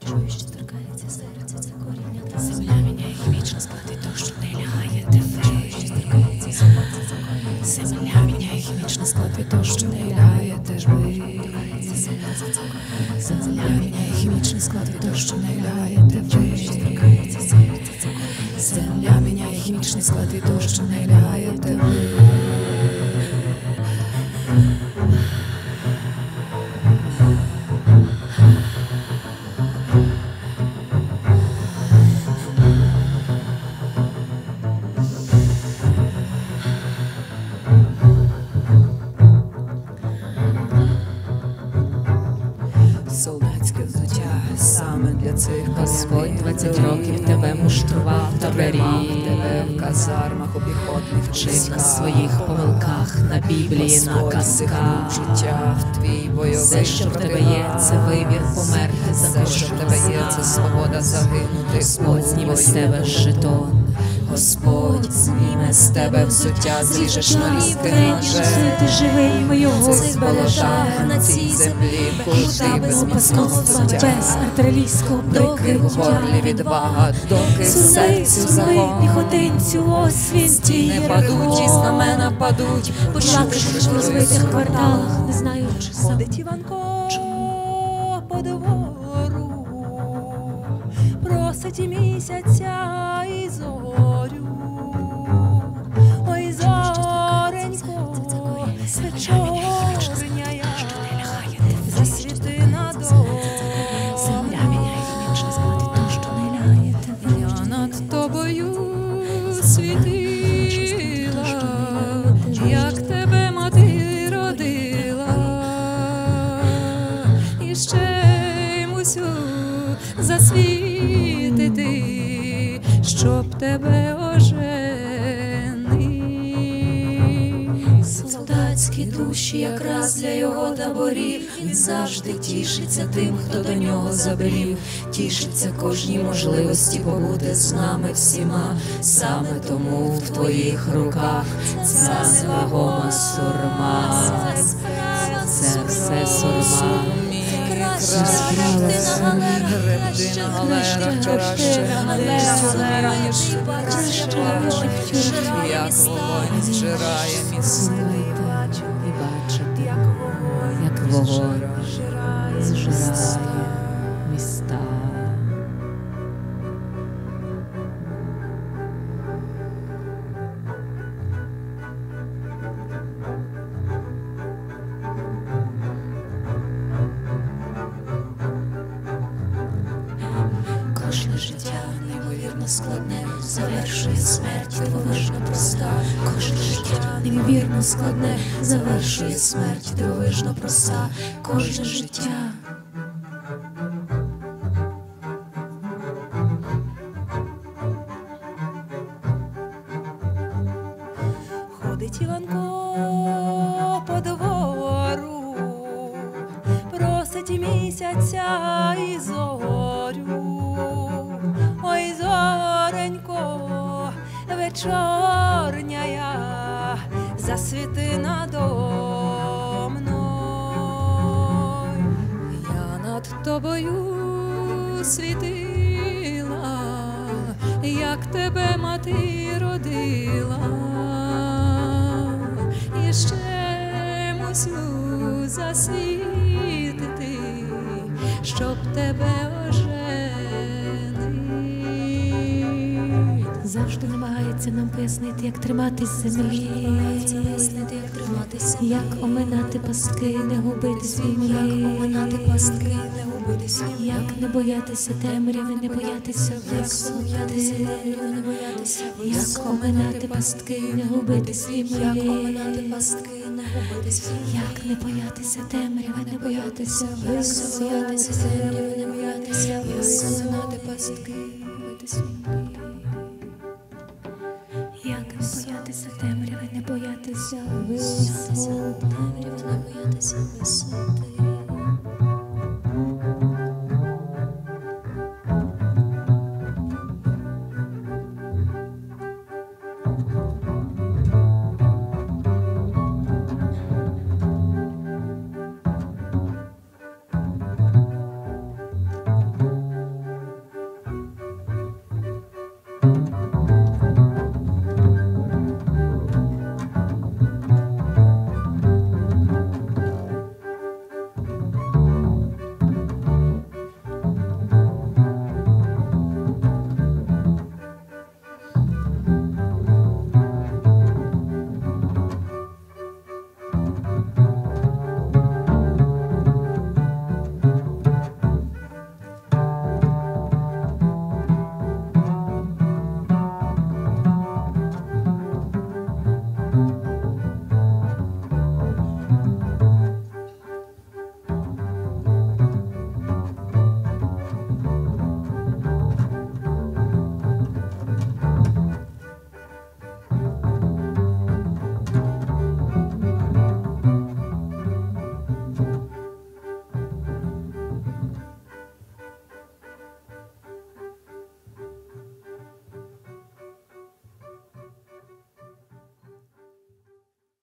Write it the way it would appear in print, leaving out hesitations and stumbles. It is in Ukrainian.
чую, що торкається серця, це коріння та земля міняє хімічно склад і то, що не лягає тебе. Чую, що торкається серця, це коріння. Земля міняє хімічно склад і то, що не лягає тебе. Земля міняє хімічний склад і то, що не лягає тебе. Земля міняє хімічний склад і то, що не лягає тебе. Солдатське взуття саме для цих Господь 20 років тебе муштрував та беріг, тебе в казармах обіходних вчив на своїх помилках, на Біблії, на казках. Життя в твій бойовий Все, що в тебе є, це вибір померти за все, що в тебе є, це свобода загинути. Господь зніме з тебе жетон. Господь зніме з тебе взуття, зріже шнурівки ножем. Ти живий, ми його збережемо на цій землі, куди без міцного взуття. Без артилерійського Доки в горлі відвага, доки в серці закон. Піхотинцю освін Стіни падуть і знамена падуть, Почати в розбитих кварталах, не знаю, чи Ходить Іванко по двору, просить і місяця і зорю. Ой, зоренько, вечорняя, засвіти надовго. Земля міняє хімічний склад і то, що не лягає тебе. Я над тобою світила, як тебе мати родила, і ще мусю засвітити, щоб тебе оженити. Солдатські душі якраз для його таборів. Він завжди тішиться тим, хто до нього забрів. Тішиться кожній можливості побути з нами всіма. Саме тому в твоїх руках ця невагома сурма. Це все сурма. Краще гребти на галерах, краще Як вогонь зжирає міцний, і бачити, як вогонь зжирає міста. Кожне життя неймовірно складне, завершує смерть дивовижно проста. Кожне життя неймовірно складне, завершує смерть дивовижно проста. Кожне життя. ходить Іванко по двору, просить і місяця і зорю. Ой, зоренько, вечорняя, засвіти надо мною. Я над тобою світила, як тебе мати родила, і ще мусю засвітити, щоб тебе оженити. Завжди намагається нам пояснити, як триматись землі, як оминати пастки, не губити свій як не боятися темряви, не боятися висоти, як оминати пастки, не губити свій як не боятися темряви, не боятися висоти.